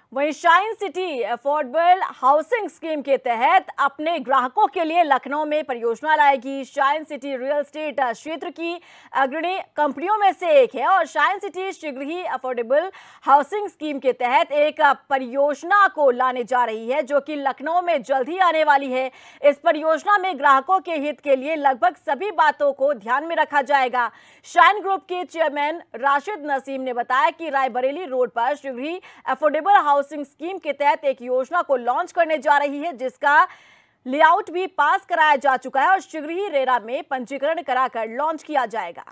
वहीं Shine City affordable housing scheme के तहत अपने ग्राहकों के लिए लखनऊ में परियोजना लाएगी। शाइन सिटी रियल एस्टेट क्षेत्र की अग्रणी कंपनियों में से एक है और शाइन सिटी शीघ्र ही अफोर्डेबल हाउसिंग स्कीम के तहत एक परियोजना को लाने जा रही है, जो कि लखनऊ में जल्द ही आने वाली है। इस परियोजना में ग्राहकों के हित के लिए लगभग सभी बातों को ध्यान में रखा जाएगा। शाइन ग्रुप के चेयरमैन राशिद नसीम ने बताया कि रायबरेली रोड पर शीघ्र ही अफोर्डेबल हाउसिंग स्कीम के तहत एक योजना को लॉन्च करने जा रही है, जिसका लेआउट भी पास कराया जा चुका है और शीघ्र ही रेरा में पंजीकरण कराकर लॉन्च किया जाएगा।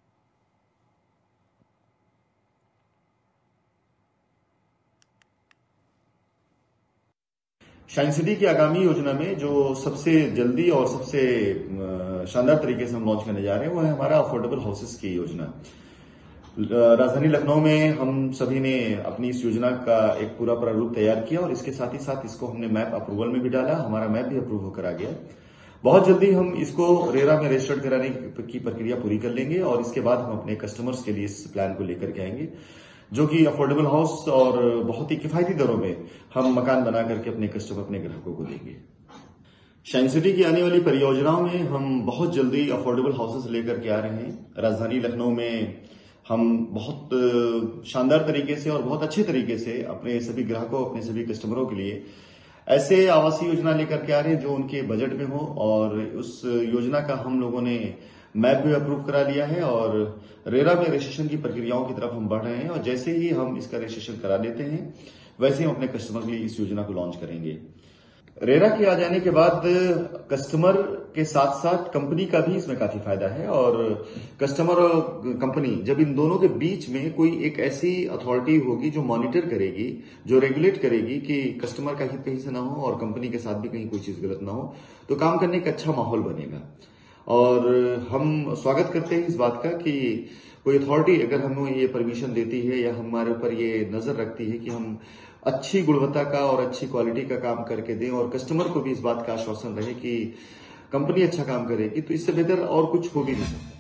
शाइन सिटी की आगामी योजना में जो सबसे जल्दी और सबसे शानदार तरीके से हम लॉन्च करने जा रहे हैं वो है हमारा अफोर्डेबल हाउसेस की योजना। राजधानी लखनऊ में हम सभी ने अपनी इस योजना का एक पूरा प्रारूप तैयार किया और इसके साथ ही साथ इसको हमने मैप अप्रूवल में भी डाला। हमारा मैप भी अप्रूव होकर आ गया। बहुत जल्दी हम इसको रेरा में रजिस्टर्ड कराने की प्रक्रिया पूरी कर लेंगे और इसके बाद हम अपने कस्टमर्स के लिए इस प्लान को लेकर के आएंगे, जो कि अफोर्डेबल हाउस और बहुत ही किफायती दरों में हम मकान बना करके अपने ग्राहकों को देंगे। शाइन सिटी की आने वाली परियोजनाओं में हम बहुत जल्दी अफोर्डेबल हाउसेस लेकर के आ रहे हैं। राजधानी लखनऊ में हम बहुत शानदार तरीके से और बहुत अच्छे तरीके से अपने सभी ग्राहकों, अपने सभी कस्टमरों के लिए ऐसे आवासीय योजना लेकर के आ रहे हैं जो उनके बजट में हो, और उस योजना का हम लोगों ने मैप भी अप्रूव करा लिया है और रेरा में रजिस्ट्रेशन की प्रक्रियाओं की तरफ हम बढ़ रहे हैं। और जैसे ही हम इसका रजिस्ट्रेशन करा लेते हैं वैसे ही हम अपने कस्टमर के लिए इस योजना को लॉन्च करेंगे। रेरा के आ जाने के बाद कस्टमर के साथ साथ कंपनी का भी इसमें काफी फायदा है, और कस्टमर और कंपनी जब इन दोनों के बीच में कोई एक ऐसी अथॉरिटी होगी जो मॉनिटर करेगी, जो रेगुलेट करेगी कि कस्टमर का हित कहीं से ना हो और कंपनी के साथ भी कहीं कोई चीज गलत ना हो, तो काम करने का अच्छा माहौल बनेगा। और हम स्वागत करते हैं इस बात का कि कोई अथॉरिटी अगर हमें ये परमिशन देती है या हमारे ऊपर ये नजर रखती है कि हम अच्छी गुणवत्ता का और अच्छी क्वालिटी का काम करके दें और कस्टमर को भी इस बात का आश्वासन रहे कि कंपनी अच्छा काम करेगी, तो इससे बेहतर और कुछ हो भी नहीं सकता।